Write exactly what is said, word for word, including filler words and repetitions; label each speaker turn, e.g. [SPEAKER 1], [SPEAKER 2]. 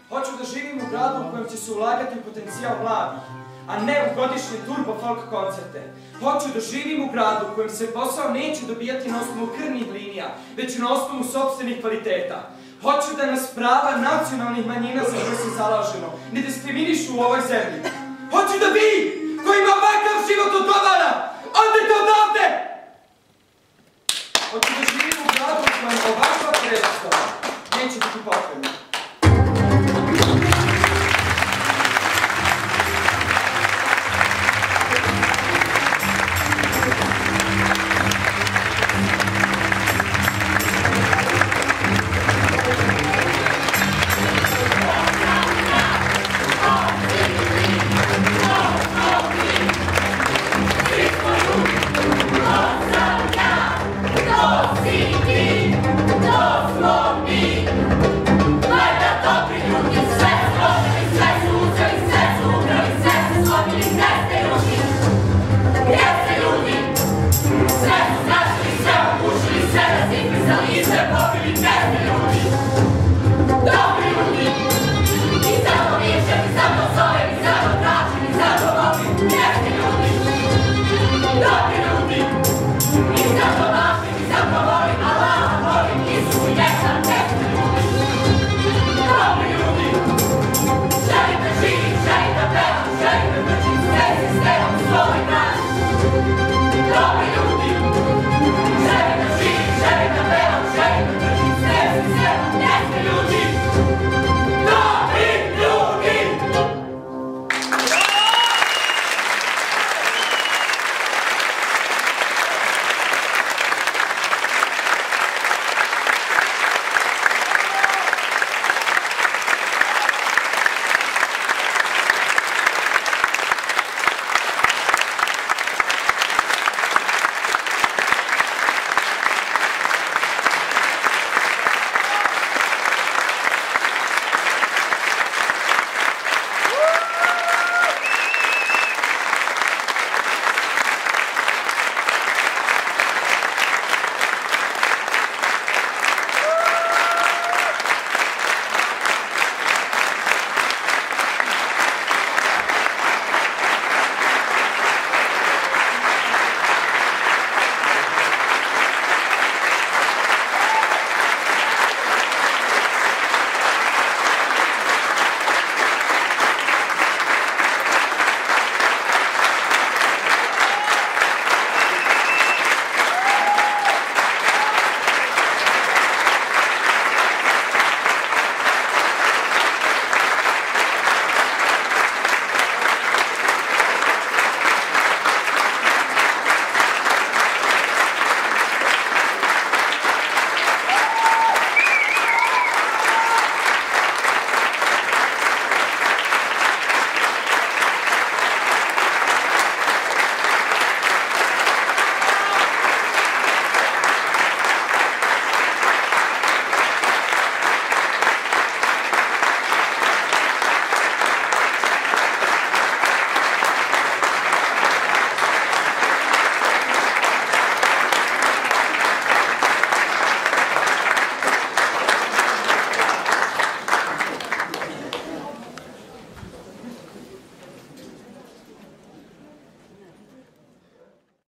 [SPEAKER 1] Hoću da živim u gradu u kojem će se ulagati u potencijal mladih, a ne u godišnje turbo folk koncerte. Hoću da živim u gradu u kojem se posao neće dobijati na osnovu krvnih linija, već na osnovu sopstvenih kvaliteta. Hoću da nas prava nacionalnih manjina za koje se zalažemo ne diskriminišu u ovoj zemlji. Hoću da vi, kojima ovakav život odgovara, odete od